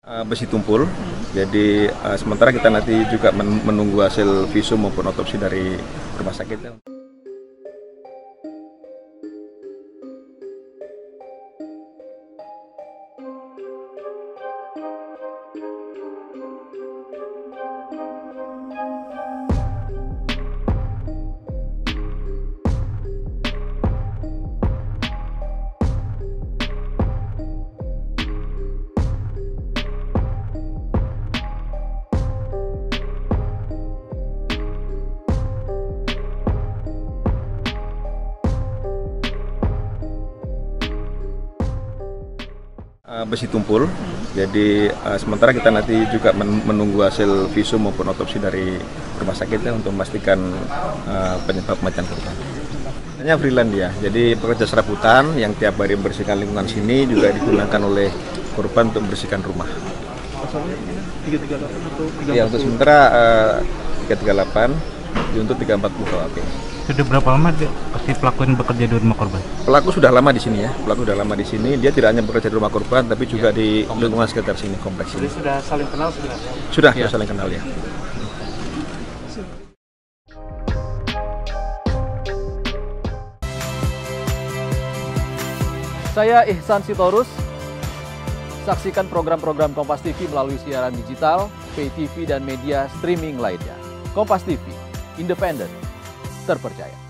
Besi tumpul, jadi sementara kita nanti juga menunggu hasil visum maupun otopsi dari rumah sakit. Besi tumpul, jadi sementara kita nanti juga menunggu hasil visum maupun otopsi dari rumah sakit untuk memastikan penyebab kematian korban. Hanya freelance dia, jadi pekerja serabutan yang tiap hari membersihkan lingkungan sini juga digunakan oleh korban untuk membersihkan rumah. Pasalnya 338 atau 340? Ya, untuk sementara 338, untuk 340 KWP. Sudah berapa lama pasti pelaku yang bekerja di rumah korban? Pelaku sudah lama di sini ya. Pelaku sudah lama di sini. Dia tidak hanya bekerja di rumah korban, tapi juga di lingkungan sekitar sini, kompleks ini. Jadi sudah saling kenal sebenarnya? Sudah saling kenal ya. Saya Ihsan Sitorus. Saksikan program-program Kompas TV melalui siaran digital, pay TV dan media streaming lainnya. Kompas TV, independen, terpercaya.